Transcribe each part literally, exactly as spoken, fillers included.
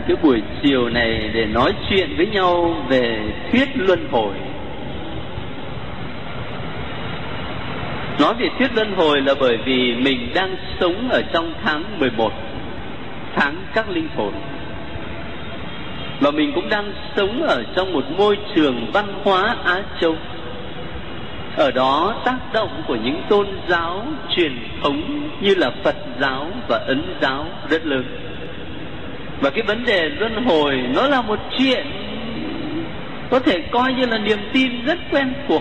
cái buổi chiều này để nói chuyện với nhau về thuyết luân hồi. Nói về thuyết luân hồi là bởi vì mình đang sống ở trong tháng mười một, tháng các linh hồn. Và mình cũng đang sống ở trong một môi trường văn hóa Á Châu. Ở đó tác động của những tôn giáo truyền thống như là Phật giáo và Ấn giáo rất lớn. Và cái vấn đề luân hồi nó là một chuyện có thể coi như là niềm tin rất quen thuộc.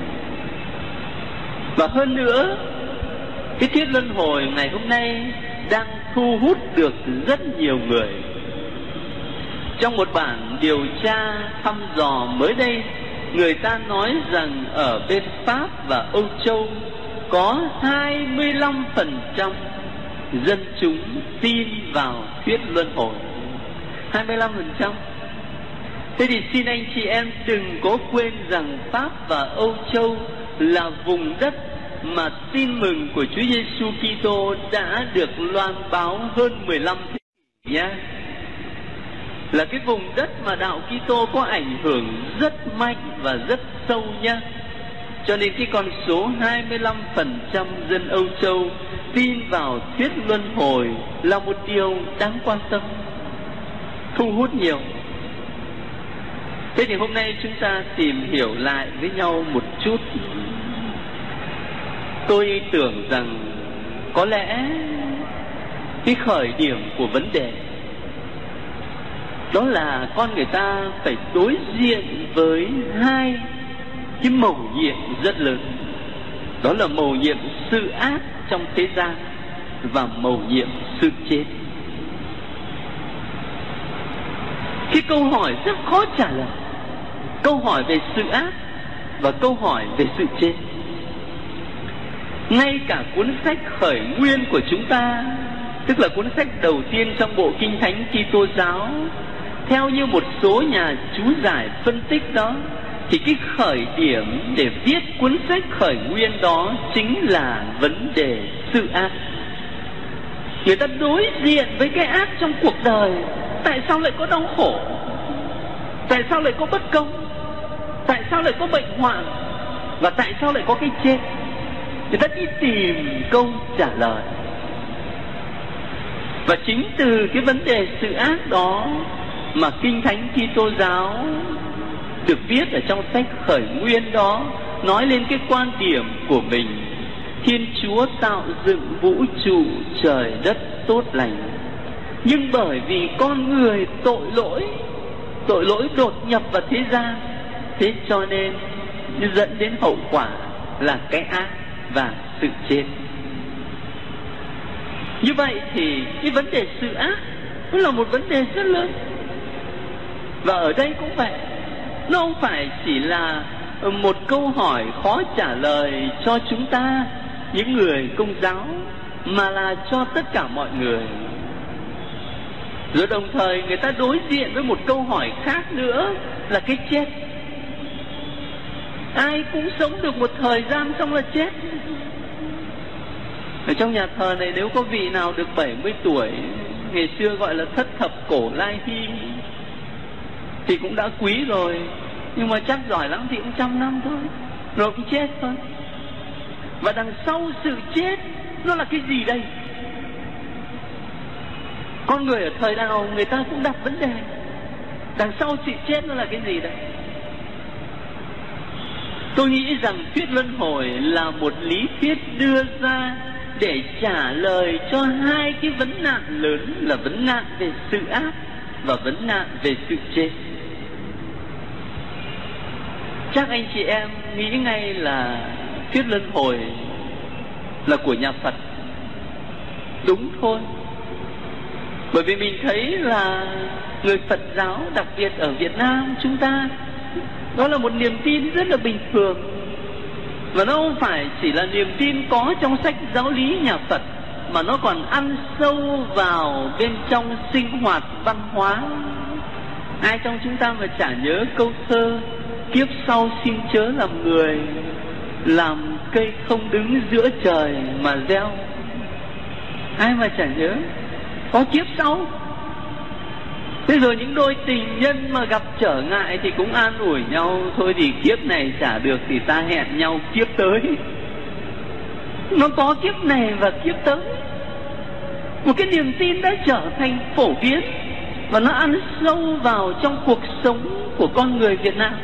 Và hơn nữa, cái thuyết luân hồi ngày hôm nay đang thu hút được rất nhiều người. Trong một bản điều tra thăm dò mới đây, người ta nói rằng ở bên Pháp và Âu Châu có hai mươi lăm phần trăm dân chúng tin vào thuyết luân hồi. hai mươi lăm phần trăm. Thế thì xin anh chị em đừng có quên rằng Pháp và Âu Châu là vùng đất mà tin mừng của Chúa Giêsu Kitô đã được loan báo hơn mười lăm thế kỷ nhé. Là cái vùng đất mà đạo Kitô có ảnh hưởng rất mạnh và rất sâu nhé. Cho nên cái con số hai mươi lăm phần trăm dân Âu Châu tin vào thuyết luân hồi là một điều đáng quan tâm, thu hút nhiều. Thế thì hôm nay chúng ta tìm hiểu lại với nhau một chút. Tôi tưởng rằng có lẽ cái khởi điểm của vấn đề đó là con người ta phải đối diện với hai cái mầu nhiệm rất lớn. Đó là mầu nhiệm sự ác trong thế gian và mầu nhiệm sự chết. Cái câu hỏi rất khó trả lời, câu hỏi về sự ác và câu hỏi về sự chết. Ngay cả cuốn sách khởi nguyên của chúng ta, tức là cuốn sách đầu tiên trong bộ Kinh Thánh Kitô giáo, theo như một số nhà chú giải phân tích đó, thì cái khởi điểm để viết cuốn sách khởi nguyên đó chính là vấn đề sự ác. Người ta đối diện với cái ác trong cuộc đời. Tại sao lại có đau khổ? Tại sao lại có bất công? Tại sao lại có bệnh hoạn? Và tại sao lại có cái chết? Người ta đi tìm câu trả lời. Và chính từ cái vấn đề sự ác đó mà Kinh Thánh Kitô giáo được viết ở trong sách khởi nguyên đó nói lên cái quan điểm của mình. Thiên Chúa tạo dựng vũ trụ trời đất tốt lành, nhưng bởi vì con người tội lỗi, tội lỗi đột nhập vào thế gian, thế cho nên dẫn đến hậu quả là cái ác và sự chết. Như vậy thì cái vấn đề sự ác nó là một vấn đề rất lớn. Và ở đây cũng vậy, nó không phải chỉ là một câu hỏi khó trả lời cho chúng ta những người Công giáo, mà là cho tất cả mọi người. Rồi đồng thời người ta đối diện với một câu hỏi khác nữa là cái chết. Ai cũng sống được một thời gian xong là chết. Ở trong nhà thờ này nếu có vị nào được bảy mươi tuổi, ngày xưa gọi là thất thập cổ lai hy, thì cũng đã quý rồi. Nhưng mà chắc giỏi lắm thì cũng trăm năm thôi, rồi cũng chết thôi. Và đằng sau sự chết nó là cái gì đây? Con người ở thời nào người ta cũng đặt vấn đề, đằng sau sự chết nó là cái gì đây? Tôi nghĩ rằng thuyết luân hồi là một lý thuyết đưa ra để trả lời cho hai cái vấn nạn lớn, là vấn nạn về sự ác và vấn nạn về sự chết. Chắc anh chị em nghĩ ngay là thuyết luân hồi là của nhà Phật. Đúng thôi. Bởi vì mình thấy là người Phật giáo, đặc biệt ở Việt Nam chúng ta, đó là một niềm tin rất là bình thường. Và nó không phải chỉ là niềm tin có trong sách giáo lý nhà Phật, mà nó còn ăn sâu vào bên trong sinh hoạt văn hóa. Ai trong chúng ta mà chả nhớ câu thơ kiếp sau xin chớ làm người, làm cây không đứng giữa trời mà gieo. Ai mà chả nhớ, có kiếp sau. Thế rồi những đôi tình nhân mà gặp trở ngại thì cũng an ủi nhau, thôi thì kiếp này chả được thì ta hẹn nhau kiếp tới. Nó có kiếp này và kiếp tới. Một cái niềm tin đã trở thành phổ biến và nó ăn sâu vào trong cuộc sống của con người Việt Nam.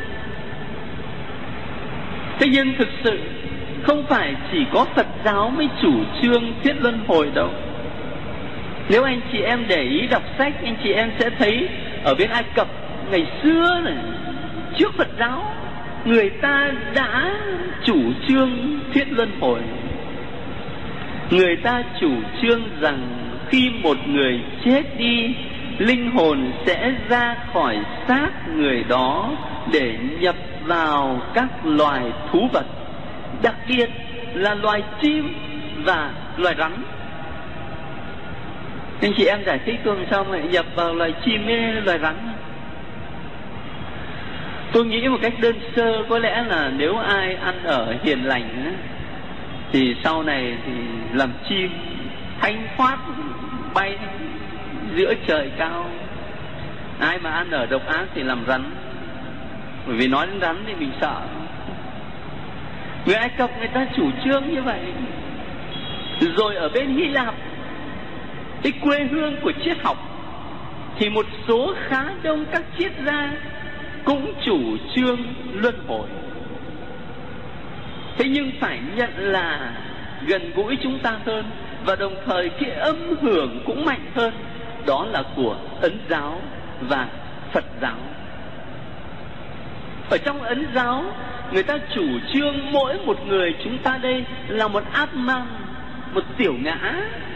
Thế nhưng thực sự không phải chỉ có Phật giáo mới chủ trương thuyết luân hồi đâu. Nếu anh chị em để ý đọc sách, anh chị em sẽ thấy ở bên Ai Cập ngày xưa này, trước Phật giáo, người ta đã chủ trương thuyết luân hồi. Người ta chủ trương rằng khi một người chết đi, linh hồn sẽ ra khỏi xác người đó để nhập vào các loài thú vật, đặc biệt là loài chim và loài rắn. Anh chị em giải thích tôi làm sao mà nhập vào loài chim với loài rắn? Tôi nghĩ một cách đơn sơ, có lẽ là nếu ai ăn ở hiền lành ấy, thì sau này thì làm chim thanh thoát bay giữa trời cao. Ai mà ăn ở độc ác thì làm rắn, bởi vì nói đến rắn thì mình sợ. Người Ai Cập người ta chủ trương như vậy. Rồi ở bên Hy Lạp, cái quê hương của triết học, thì một số khá đông các triết gia cũng chủ trương luân hồi. Thế nhưng phải nhận là gần gũi chúng ta hơn, và đồng thời cái âm hưởng cũng mạnh hơn, đó là của Ấn giáo và Phật giáo. Ở trong Ấn giáo, người ta chủ trương mỗi một người chúng ta đây là một Atman, một tiểu ngã.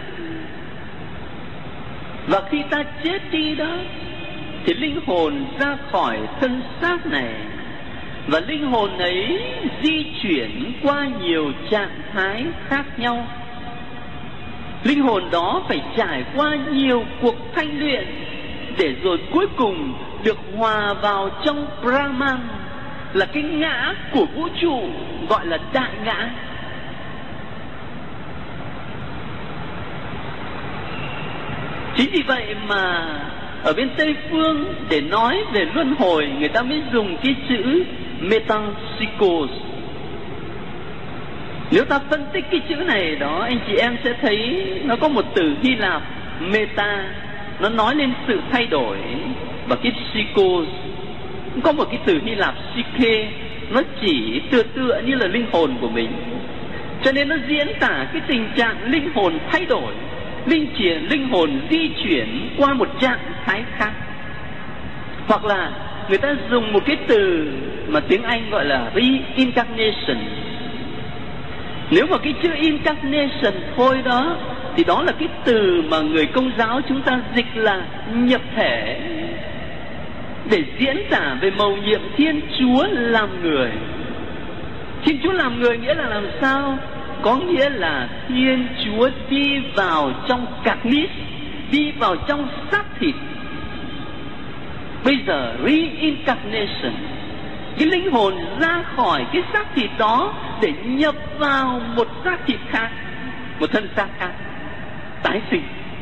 Và khi ta chết đi đó, thì linh hồn ra khỏi thân xác này, và linh hồn ấy di chuyển qua nhiều trạng thái khác nhau. Linh hồn đó phải trải qua nhiều cuộc thanh luyện, để rồi cuối cùng được hòa vào trong Brahman, là cái ngã của vũ trụ, gọi là đại ngã. Chính vì vậy mà ở bên Tây Phương, để nói về luân hồi, người ta mới dùng cái chữ metempsychos. Nếu ta phân tích cái chữ này đó, anh chị em sẽ thấy nó có một từ Hy Lạp meta, nó nói lên sự thay đổi, và cái psychos có một cái từ Hy Lạp psyche, nó chỉ tựa tựa như là linh hồn của mình. Cho nên nó diễn tả cái tình trạng linh hồn thay đổi, linh chuyển linh hồn di chuyển qua một trạng thái khác. Hoặc là người ta dùng một cái từ mà tiếng Anh gọi là reincarnation. Nếu mà cái chữ incarnation thôi đó, thì đó là cái từ mà người Công giáo chúng ta dịch là nhập thể, để diễn tả về mầu nhiệm Thiên Chúa làm người. Thiên Chúa làm người nghĩa là làm sao? Có nghĩa là Thiên Chúa đi vào trong carnis, đi vào trong xác thịt. Bây giờ reincarnation, cái linh hồn ra khỏi cái xác thịt đó để nhập vào một xác thịt khác, một thân xác khác, tái sinh.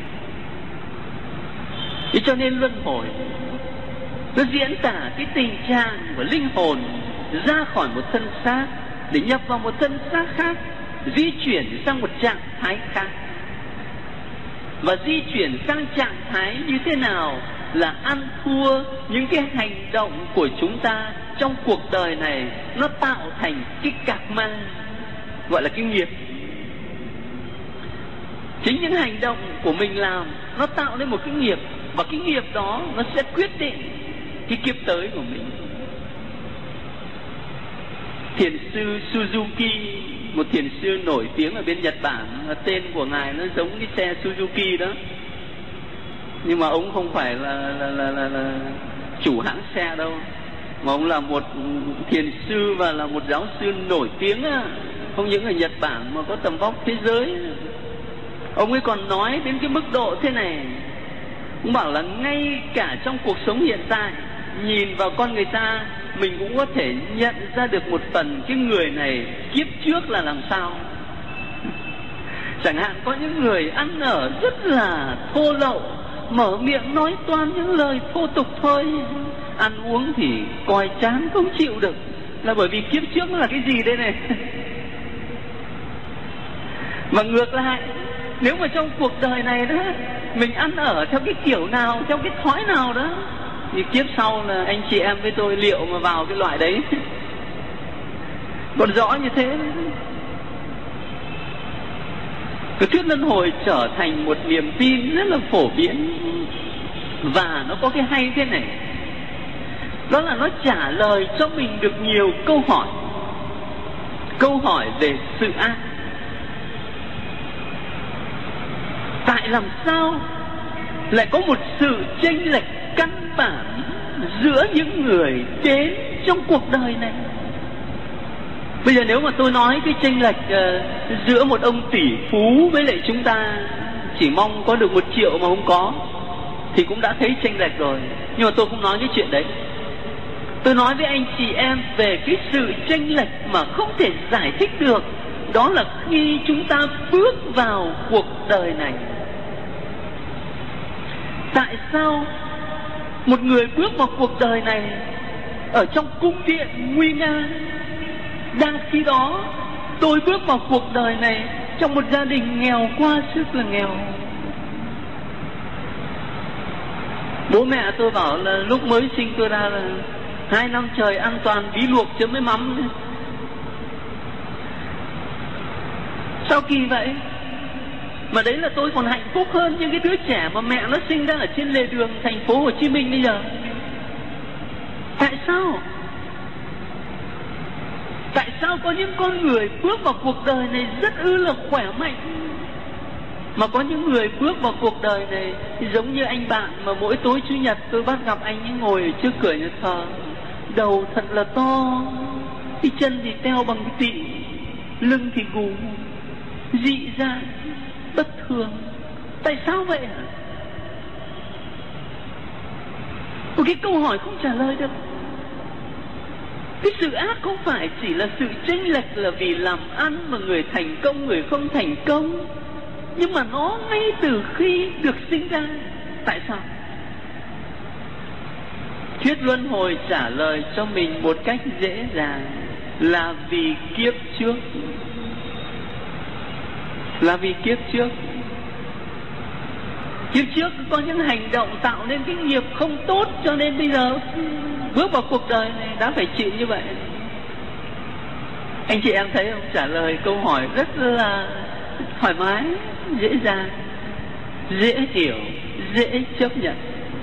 Thế cho nên luân hồi nó diễn tả cái tình trạng của linh hồn ra khỏi một thân xác để nhập vào một thân xác khác, di chuyển sang một trạng thái khác. Và di chuyển sang trạng thái như thế nào là ăn thua những cái hành động của chúng ta trong cuộc đời này, nó tạo thành cái cạc ma, gọi là cái nghiệp. Chính những hành động của mình làm nó tạo nên một cái nghiệp, và cái nghiệp đó nó sẽ quyết định cái kiếp tới của mình. Thiền sư Suzuki, một thiền sư nổi tiếng ở bên Nhật Bản, tên của ngài nó giống cái xe Suzuki đó, nhưng mà ông không phải là, là, là, là, là chủ hãng xe đâu, mà ông là một thiền sư và là một giáo sư nổi tiếng, không những ở Nhật Bản mà có tầm vóc thế giới. Ông ấy còn nói đến cái mức độ thế này, ông bảo là ngay cả trong cuộc sống hiện tại, nhìn vào con người ta, mình cũng có thể nhận ra được một phần cái người này kiếp trước là làm sao. Chẳng hạn có những người ăn ở rất là thô lậu, mở miệng nói toàn những lời thô tục thôi. Ăn uống thì coi chán không chịu được, là bởi vì kiếp trước nó là cái gì đây này. Mà ngược lại, nếu mà trong cuộc đời này đó mình ăn ở theo cái kiểu nào, theo cái thói nào đó, thì kiếp sau là anh chị em với tôi liệu mà vào cái loại đấy. Còn rõ như thế. Cái thuyết luân hồi trở thành một niềm tin rất là phổ biến. Và nó có cái hay thế này, đó là nó trả lời cho mình được nhiều câu hỏi. Câu hỏi về sự ác. Tại làm sao lại có một sự chênh lệch căn bản giữa những người đến trong cuộc đời này? Bây giờ nếu mà tôi nói cái chênh lệch uh, giữa một ông tỷ phú với lại chúng ta chỉ mong có được một triệu mà không có, thì cũng đã thấy chênh lệch rồi. Nhưng mà tôi không nói cái chuyện đấy. Tôi nói với anh chị em về cái sự chênh lệch mà không thể giải thích được. Đó là khi chúng ta bước vào cuộc đời này. Tại sao một người bước vào cuộc đời này ở trong cung điện nguy nga, đang khi đó tôi bước vào cuộc đời này trong một gia đình nghèo quá sức là nghèo. Bố mẹ tôi bảo là lúc mới sinh tôi ra là hai năm trời ăn toàn bí luộc chấm với mắm. Sao kỳ vậy? Mà đấy là tôi còn hạnh phúc hơn những cái đứa trẻ mà mẹ nó sinh ra ở trên lề đường thành phố Hồ Chí Minh bây giờ. Tại sao? Tại sao có những con người bước vào cuộc đời này rất ư là khỏe mạnh, mà có những người bước vào cuộc đời này thì giống như anh bạn mà mỗi tối Chủ nhật tôi bắt gặp anh ấy ngồi ở trước cửa nhà thờ, đầu thật là to, cái chân thì teo bằng cái tị, lưng thì gù, dị dạng, bất thường. Tại sao vậy hả? Một cái câu hỏi không trả lời được. Cái sự ác không phải chỉ là sự chênh lệch là vì làm ăn mà người thành công, người không thành công, nhưng mà nó ngay từ khi được sinh ra. Tại sao? Thuyết luân hồi trả lời cho mình một cách dễ dàng là vì kiếp trước. Là vì kiếp trước. Kiếp trước có những hành động tạo nên cái nghiệp không tốt, cho nên bây giờ bước vào cuộc đời này đã phải chịu như vậy. Anh chị em thấy không? Trả lời câu hỏi rất là thoải mái, dễ dàng, dễ hiểu, dễ chấp nhận.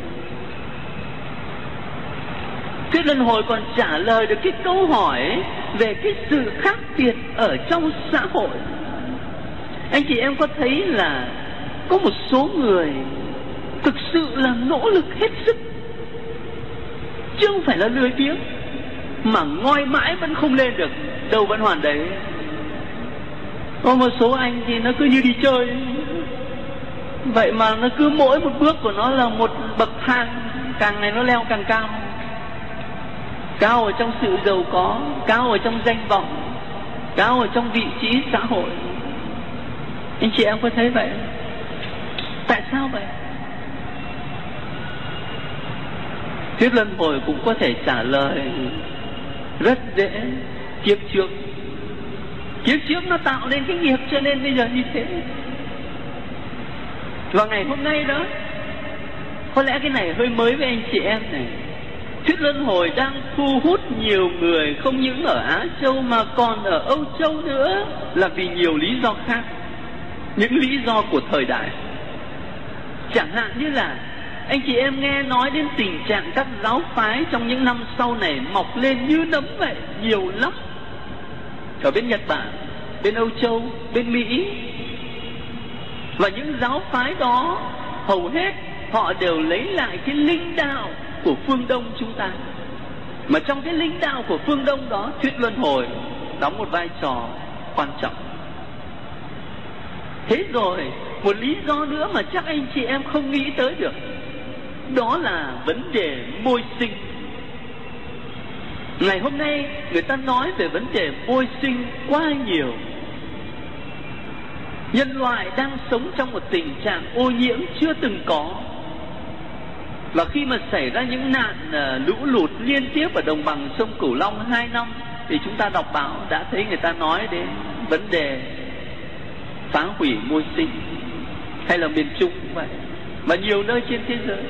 Thuyết luân hồi còn trả lời được cái câu hỏi về cái sự khác biệt ở trong xã hội. Anh chị em có thấy là có một số người thực sự là nỗ lực hết sức, chứ không phải là lười biếng, mà ngoi mãi vẫn không lên được, đâu vẫn hoàn đấy. Có một số anh thì nó cứ như đi chơi, vậy mà nó cứ mỗi một bước của nó là một bậc thang, càng ngày nó leo càng cao. Cao ở trong sự giàu có, cao ở trong danh vọng, cao ở trong vị trí xã hội. Anh chị em có thấy vậy? Tại sao vậy? Thuyết luân hồi cũng có thể trả lời rất dễ. Kiếp trước, kiếp trước nó tạo nên cái nghiệp cho nên bây giờ như thế. Và ngày hôm nay đó, có lẽ cái này hơi mới với anh chị em này. Thuyết luân hồi đang thu hút nhiều người không những ở Á Châu mà còn ở Âu Châu nữa, là vì nhiều lý do khác. Những lý do của thời đại. Chẳng hạn như là anh chị em nghe nói đến tình trạng các giáo phái trong những năm sau này mọc lên như nấm vậy, nhiều lắm. Ở bên Nhật Bản, bên Âu Châu, bên Mỹ. Và những giáo phái đó hầu hết họ đều lấy lại cái linh đạo của phương Đông chúng ta. Mà trong cái linh đạo của phương Đông đó, thuyết luân hồi đóng một vai trò quan trọng. Thế rồi, một lý do nữa mà chắc anh chị em không nghĩ tới được, đó là vấn đề môi sinh. Ngày hôm nay người ta nói về vấn đề môi sinh quá nhiều. Nhân loại đang sống trong một tình trạng ô nhiễm chưa từng có. Và khi mà xảy ra những nạn uh, lũ lụt liên tiếp ở đồng bằng sông Cửu Long hai năm, thì chúng ta đọc báo đã thấy người ta nói đến vấn đề phá hủy môi sinh, hay là miền Trung cũng vậy, và nhiều nơi trên thế giới.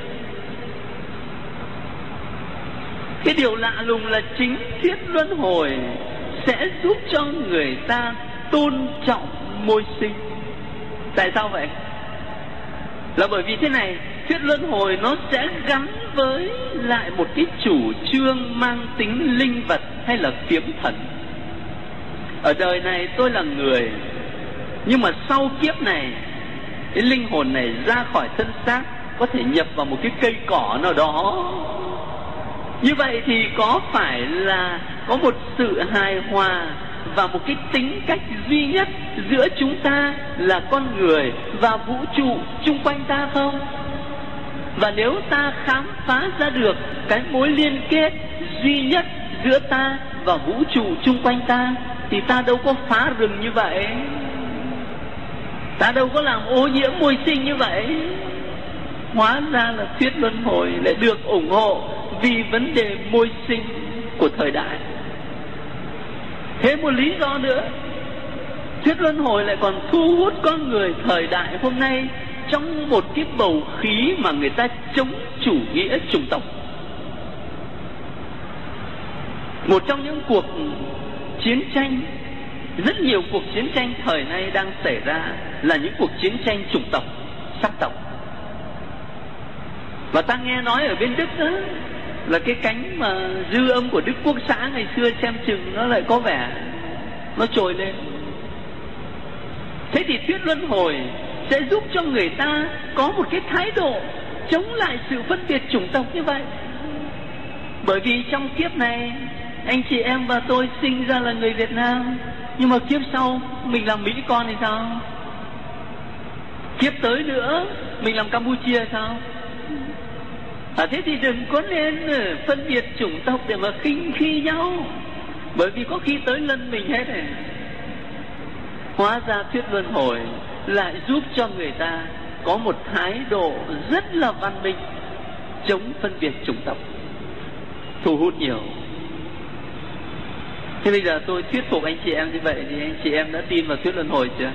Cái điều lạ lùng là chính thuyết luân hồi sẽ giúp cho người ta tôn trọng môi sinh. Tại sao vậy? Là bởi vì thế này, thuyết luân hồi nó sẽ gắn với lại một cái chủ trương mang tính linh vật hay là kiếm thần. Ở đời này tôi là người, nhưng mà sau kiếp này, cái linh hồn này ra khỏi thân xác, có thể nhập vào một cái cây cỏ nào đó. Như vậy thì có phải là có một sự hài hòa và một cái tính cách duy nhất giữa chúng ta là con người và vũ trụ chung quanh ta không? Và nếu ta khám phá ra được cái mối liên kết duy nhất giữa ta và vũ trụ chung quanh ta, thì ta đâu có phá rừng như vậy, ta đâu có làm ô nhiễm môi sinh như vậy. Hóa ra là thuyết luân hồi lại được ủng hộ vì vấn đề môi sinh của thời đại. Thêm một lý do nữa, thuyết luân hồi lại còn thu hút con người thời đại hôm nay trong một cái bầu khí mà người ta chống chủ nghĩa chủng tộc. Một trong những cuộc chiến tranh, rất nhiều cuộc chiến tranh thời nay đang xảy ra là những cuộc chiến tranh chủng tộc, sắc tộc. Và ta nghe nói ở bên Đức đó, là cái cánh mà dư âm của Đức Quốc xã ngày xưa xem chừng nó lại có vẻ nó trồi lên. Thế thì thuyết luân hồi sẽ giúp cho người ta có một cái thái độ chống lại sự phân biệt chủng tộc như vậy. Bởi vì trong kiếp này anh chị em và tôi sinh ra là người Việt Nam, nhưng mà kiếp sau mình làm Mỹ con thì sao? Kiếp tới nữa mình làm Campuchia sao? À, thế thì đừng có nên phân biệt chủng tộc để mà khinh khi nhau, bởi vì có khi tới lân mình hết này. Hóa ra thuyết luân hồi lại giúp cho người ta có một thái độ rất là văn minh, chống phân biệt chủng tộc, thu hút nhiều. Thế bây giờ tôi thuyết phục anh chị em như vậy thì anh chị em đã tin vào thuyết luân hồi chưa?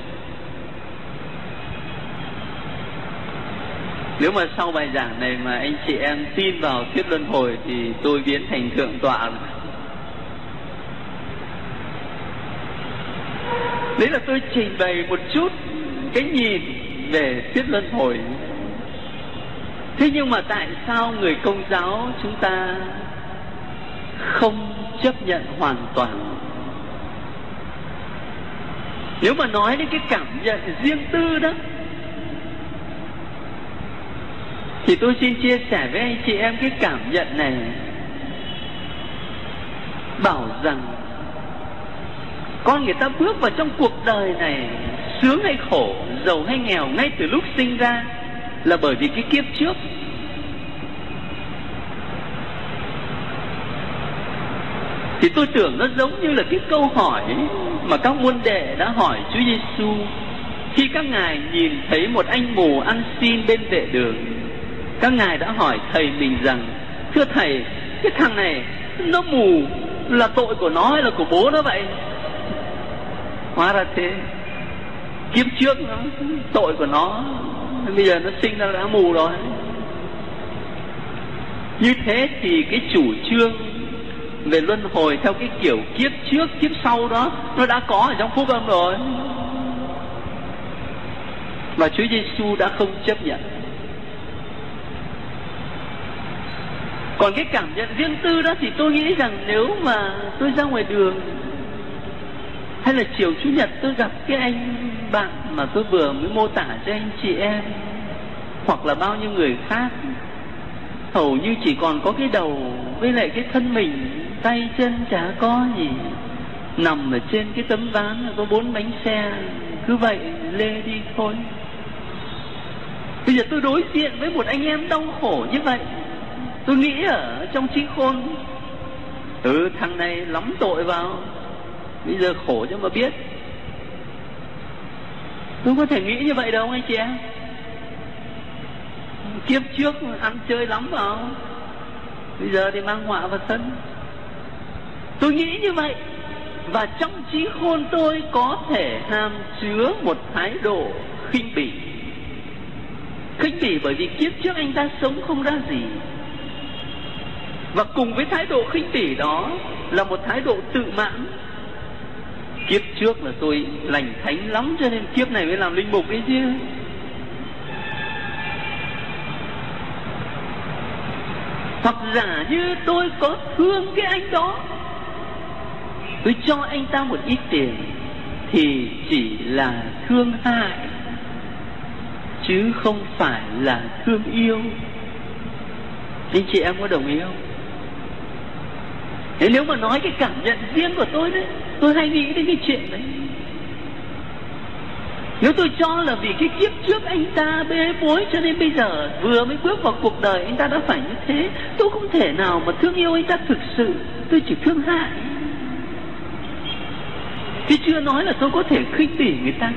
Nếu mà sau bài giảng này mà anh chị em tin vào thuyết luân hồi thì tôi biến thành thượng tọa rồi. Đấy là tôi trình bày một chút cái nhìn về thuyết luân hồi. Thế nhưng mà tại sao người Công giáo chúng ta không chấp nhận hoàn toàn? Nếu mà nói đến cái cảm nhận riêng tư đó, thì tôi xin chia sẻ với anh chị em cái cảm nhận này. Bảo rằng con người ta bước vào trong cuộc đời này, sướng hay khổ, giàu hay nghèo, ngay từ lúc sinh ra, là bởi vì cái kiếp trước thì tôi tưởng nó giống như là cái câu hỏi mà các môn đệ đã hỏi Chúa Giêsu khi các ngài nhìn thấy một anh mù ăn xin bên vệ đường. Các ngài đã hỏi thầy mình rằng: thưa thầy, cái thằng này nó mù là tội của nó hay là của bố nó vậy? Hóa ra thế, kiếp trước nó tội của nó, bây giờ nó sinh ra đã mù rồi. Như thế thì cái chủ trương về luân hồi theo cái kiểu kiếp trước kiếp sau đó nó đã có ở trong phúc âm rồi, và Chúa Giêsu đã không chấp nhận. Còn cái cảm nhận riêng tư đó thì tôi nghĩ rằng nếu mà tôi ra ngoài đường hay là chiều Chủ nhật tôi gặp cái anh bạn mà tôi vừa mới mô tả cho anh chị em, hoặc là bao nhiêu người khác, hầu như chỉ còn có cái đầu với lại cái thân mình, tay chân chả có gì, nằm ở trên cái tấm ván có bốn bánh xe, cứ vậy lê đi thôi. Bây giờ tôi đối diện với một anh em đau khổ như vậy, tôi nghĩ ở trong trí khôn, ừ, thằng này lắm tội vào, bây giờ khổ cho mà biết. Tôi có thể nghĩ như vậy đâu anh chị em. kiếp trước ăn chơi lắm vào, bây giờ thì mang họa vào thân. Tôi nghĩ như vậy. Và trong trí khôn tôi có thể hàm chứa một thái độ khinh bỉ. Khinh bỉ bởi vì kiếp trước anh ta sống không ra gì. Và cùng với thái độ khinh bỉ đó là một thái độ tự mãn. Kiếp trước là tôi lành thánh lắm cho nên kiếp này mới làm linh mục ấy chứ. Hoặc giả như tôi có thương cái anh đó, tôi cho anh ta một ít tiền thì chỉ là thương hại chứ không phải là thương yêu. Anh chị em có đồng ý không? Thế nếu mà nói cái cảm nhận riêng của tôi đấy, tôi hay nghĩ đến cái chuyện đấy. Nếu tôi cho là vì cái kiếp trước anh ta bê bối cho nên bây giờ vừa mới bước vào cuộc đời anh ta đã phải như thế, tôi không thể nào mà thương yêu anh ta thực sự, tôi chỉ thương hại. Chứ chưa nói là tôi có thể khinh bỉ người ta.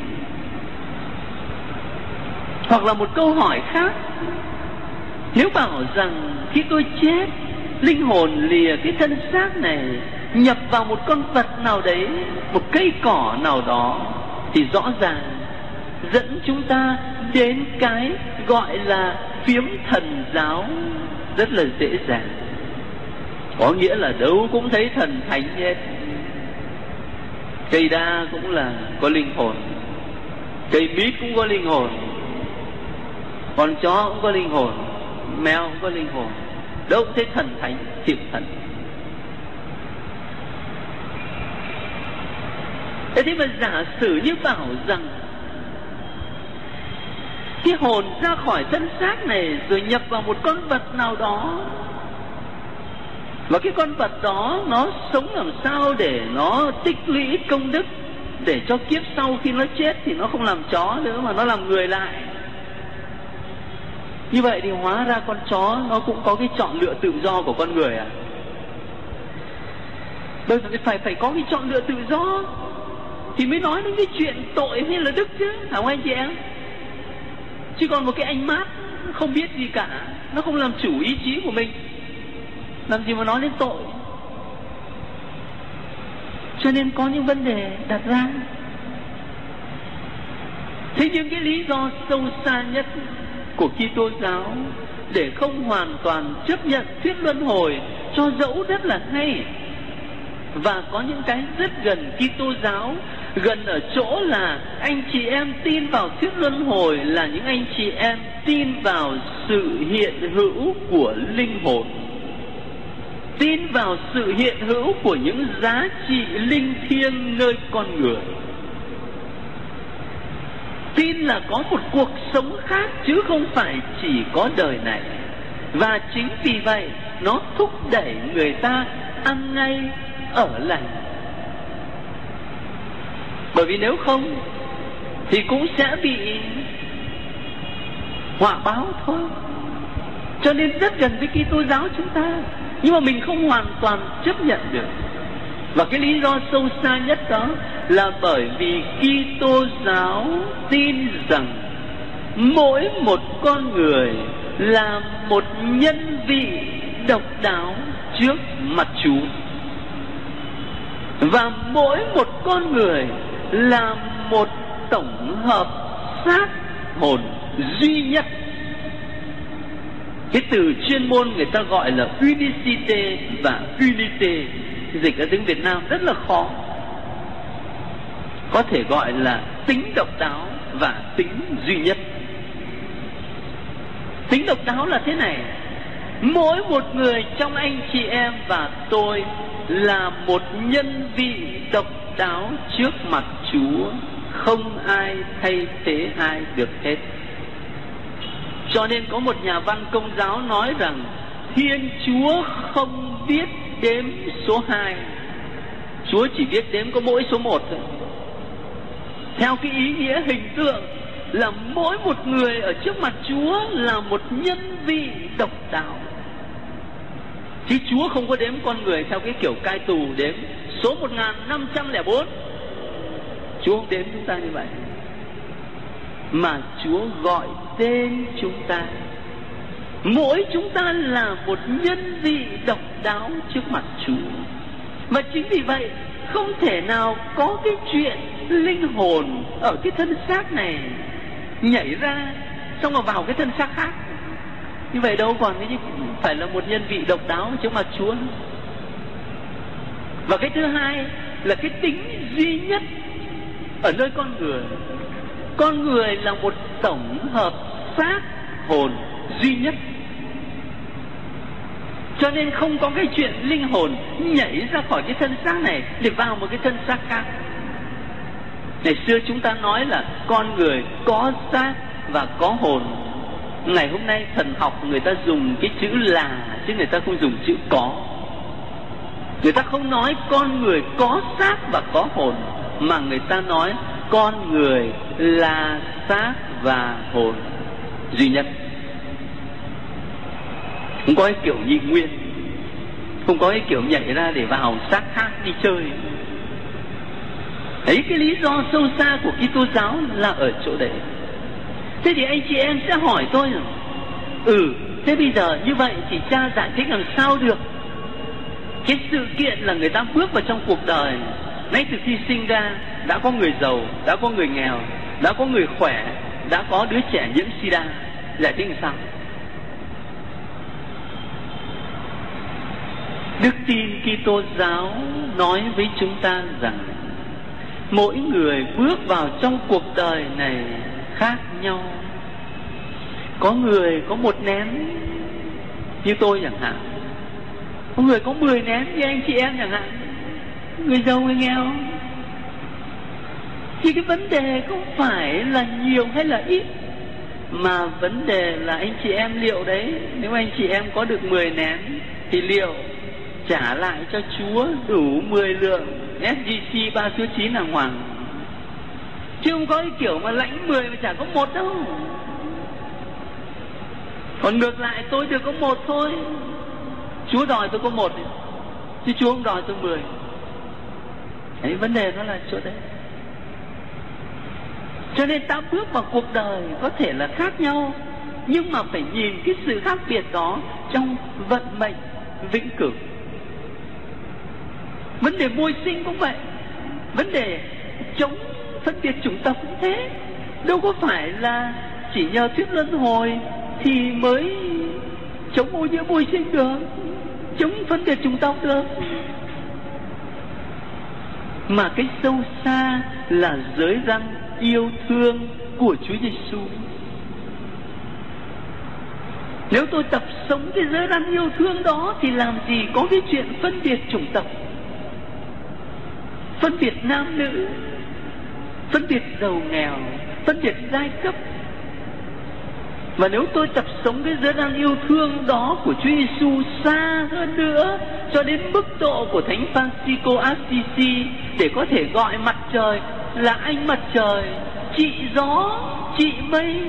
Hoặc là một câu hỏi khác, nếu bảo rằng khi tôi chết, linh hồn lìa cái thân xác này nhập vào một con vật nào đấy, một cây cỏ nào đó, thì rõ ràng dẫn chúng ta đến cái gọi là phiếm thần giáo rất là dễ dàng. Có nghĩa là đâu cũng thấy thần thánh hết. Cây đa cũng là có linh hồn, cây mít cũng có linh hồn, con chó cũng có linh hồn, mèo cũng có linh hồn. Đâu cũng thấy thần thánh, thiện thần. Thế thì mà giả sử như bảo rằng cái hồn ra khỏi thân xác này rồi nhập vào một con vật nào đó, và cái con vật đó nó sống làm sao để nó tích lũy công đức, để cho kiếp sau khi nó chết thì nó không làm chó nữa mà nó làm người lại. Như vậy thì hóa ra con chó nó cũng có cái chọn lựa tự do của con người à? Bây giờ phải phải có cái chọn lựa tự do thì mới nói đến cái chuyện tội hay là đức chứ, hả không anh chị em? Chứ còn một cái anh mát không biết gì cả, nó không làm chủ ý chí của mình, làm gì mà nói đến tội. Cho nên có những vấn đề đặt ra. Thế nhưng cái lý do sâu xa nhất của Kitô giáo để không hoàn toàn chấp nhận thuyết luân hồi, cho dẫu rất là hay và có những cái rất gần Kitô giáo, gần ở chỗ là anh chị em tin vào thuyết luân hồi là những anh chị em tin vào sự hiện hữu của linh hồn, tin vào sự hiện hữu của những giá trị linh thiêng nơi con người, tin là có một cuộc sống khác chứ không phải chỉ có đời này. Và chính vì vậy nó thúc đẩy người ta ăn ngay ở lành. Bởi vì nếu không thì cũng sẽ bị họa báo thôi. Cho nên rất gần với Kitô giáo chúng ta, nhưng mà mình không hoàn toàn chấp nhận được. Và cái lý do sâu xa nhất đó là bởi vì Kitô giáo tin rằng mỗi một con người là một nhân vị độc đáo trước mặt Chúa, và mỗi một con người là một tổng hợp xác hồn duy nhất. Cái từ chuyên môn người ta gọi là unicité và unité, dịch ở tiếng Việt Nam rất là khó. Có thể gọi là tính độc đáo và tính duy nhất. Tính độc đáo là thế này: mỗi một người trong anh chị em và tôi là một nhân vị độc đáo trước mặt Chúa, không ai thay thế ai được hết. Cho nên có một nhà văn Công giáo nói rằng Thiên Chúa không biết đếm số hai, Chúa chỉ biết đếm có mỗi số một thôi. Theo cái ý nghĩa hình tượng là mỗi một người ở trước mặt Chúa là một nhân vị độc đáo. Chứ Chúa không có đếm con người theo cái kiểu cai tù đếm số một nghìn năm trăm lẻ bốn. Chúa không đếm chúng ta như vậy, mà Chúa gọi tên chúng ta Mỗi chúng ta là một nhân vị độc đáo trước mặt Chúa. Và chính vì vậy không thể nào có cái chuyện linh hồn ở cái thân xác này nhảy ra xong rồi vào cái thân xác khác. Như vậy đâu còn cái phải là một nhân vị độc đáo trước mặt Chúa. Và cái thứ hai là cái tính duy nhất ở nơi con người. Con người là một tổng hợp xác hồn duy nhất, cho nên không có cái chuyện linh hồn nhảy ra khỏi cái thân xác này để vào một cái thân xác khác. Ngày xưa chúng ta nói là con người có xác và có hồn. Ngày hôm nay thần học người ta dùng cái chữ là, chứ người ta không dùng chữ có. Người ta không nói con người có xác và có hồn, mà người ta nói con người là xác và hồn duy nhất. Không có cái kiểu nhị nguyên, không có cái kiểu nhảy ra để vào xác khác đi chơi. Đấy, cái lý do sâu xa của Kitô giáo là ở chỗ đấy. Thế thì anh chị em sẽ hỏi tôi rằng, ừ, thế bây giờ như vậy thì cha giải thích làm sao được? Cái sự kiện là người ta bước vào trong cuộc đời, ngay từ khi sinh ra đã có người giàu, đã có người nghèo, đã có người khỏe, đã có đứa trẻ nhiễm sida. Giải thích làm sao? Đức tin Kitô giáo nói với chúng ta rằng mỗi người bước vào trong cuộc đời này khác nhau. Có người có một nén như tôi chẳng hạn, có người có mười nén như anh chị em chẳng hạn, người giàu người nghèo. Thì cái vấn đề không phải là nhiều hay là ít, mà vấn đề là anh chị em liệu đấy, nếu anh chị em có được mười nén thì liệu trả lại cho Chúa đủ mười lượng ét giê xê ba số chín đàng hoàng. Chứ không có cái kiểu mà lãnh mười mà chả có một đâu. Còn ngược lại tôi được có một thôi, Chúa đòi tôi có một, chứ Chúa không đòi tôi mười. Đấy, vấn đề nó là chỗ đấy. Cho nên ta bước vào cuộc đời có thể là khác nhau, nhưng mà phải nhìn cái sự khác biệt đó trong vận mệnh vĩnh cửu. Vấn đề môi sinh cũng vậy, vấn đề chống phân biệt chủng tộc cũng thế. Đâu có phải là chỉ nhờ thuyết luân hồi thì mới chống ô nhiễm môi sinh được, chống phân biệt chủng tộc được. Mà cái sâu xa là giới răn yêu thương của Chúa Giêsu. Nếu tôi tập sống cái giới răn yêu thương đó thì làm gì có cái chuyện phân biệt chủng tộc, phân biệt nam nữ, phân biệt giàu nghèo, phân biệt giai cấp. Và nếu tôi tập sống cái giới răn yêu thương đó của Chúa Giêsu xa hơn nữa, cho đến mức độ của Thánh Francisco Assisi, để có thể gọi mặt trời là anh mặt trời, chị gió, chị mây,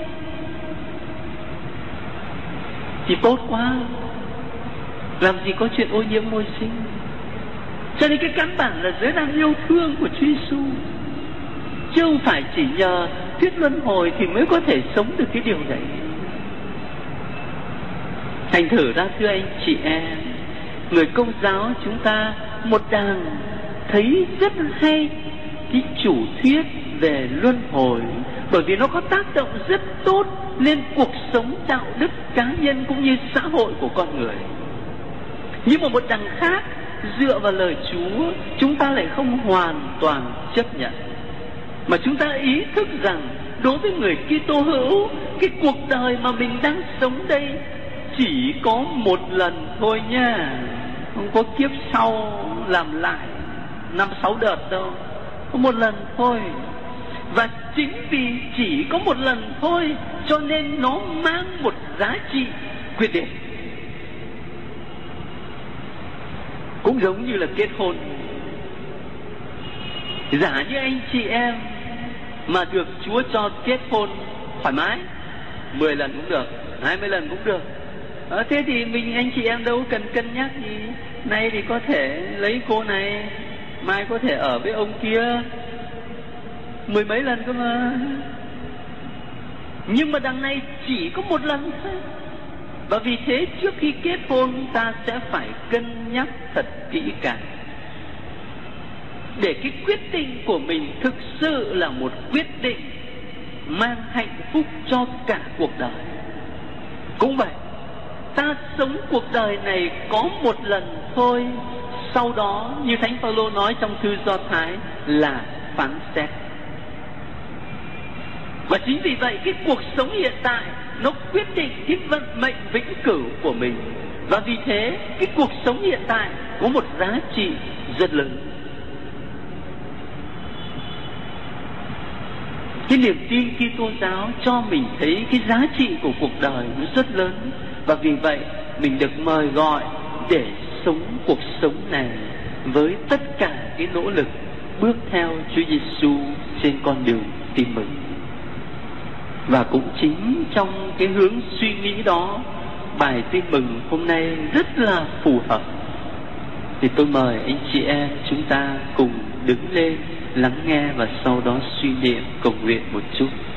thì tốt quá. Làm gì có chuyện ô nhiễm môi sinh. Cho nên cái căn bản là giới răn yêu thương của Chúa Giêsu, chứ không phải chỉ nhờ thuyết luân hồi thì mới có thể sống được cái điều đấy. Thành thử ra thưa anh chị em, người Công giáo chúng ta một đằng thấy rất hay cái chủ thuyết về luân hồi, bởi vì nó có tác động rất tốt lên cuộc sống đạo đức cá nhân cũng như xã hội của con người. Nhưng mà một đằng khác, dựa vào lời Chúa, chúng ta lại không hoàn toàn chấp nhận, mà chúng ta ý thức rằng đối với người Kitô hữu, cái cuộc đời mà mình đang sống đây chỉ có một lần thôi nha, không có kiếp sau làm lại năm sáu đợt đâu, có một lần thôi. Và chính vì chỉ có một lần thôi cho nên nó mang một giá trị quyết định. Cũng giống như là kết hôn. Giả như anh chị em mà được Chúa cho kết hôn thoải mái, mười lần cũng được, hai mươi lần cũng được. Ờ, thế thì mình anh chị em đâu cần cân nhắc gì. Nay thì có thể lấy cô này, mai có thể ở với ông kia, mười mấy lần cơ mà. Nhưng mà đằng này chỉ có một lần thôi. Và vì thế trước khi kết hôn ta sẽ phải cân nhắc thật kỹ càng, để cái quyết định của mình thực sự là một quyết định mang hạnh phúc cho cả cuộc đời. Cũng vậy, ta sống cuộc đời này có một lần thôi, sau đó như Thánh Phaolô nói trong thư Do Thái là phán xét. Và chính vì vậy cái cuộc sống hiện tại nó quyết định cái vận mệnh vĩnh cửu của mình. Và vì thế cái cuộc sống hiện tại có một giá trị rất lớn. Cái niềm tin Kitô giáo cho mình thấy cái giá trị của cuộc đời nó rất lớn. Và vì vậy mình được mời gọi để sống cuộc sống này với tất cả cái nỗ lực bước theo Chúa Giêsu trên con đường tin mừng. Và cũng chính trong cái hướng suy nghĩ đó, bài tin mừng hôm nay rất là phù hợp. Thì tôi mời anh chị em chúng ta cùng đứng lên lắng nghe và sau đó suy niệm cầu nguyện một chút.